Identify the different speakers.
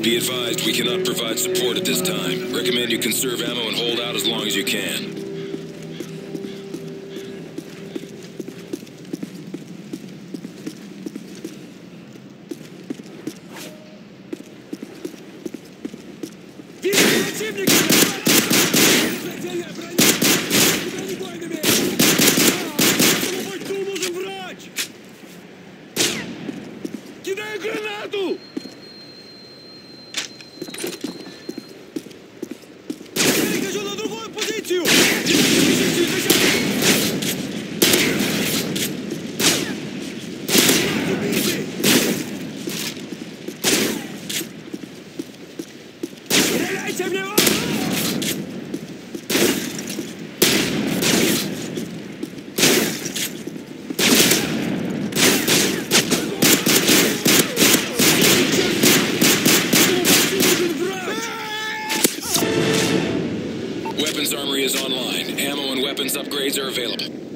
Speaker 1: Be advised, we cannot provide support at this time. Recommend you conserve ammo and hold out as long as you can.
Speaker 2: Кидаю гранату! Перехожу на другую позицию! Стреляйте в него!
Speaker 1: Weapons armory is online. Ammo and weapons upgrades are available.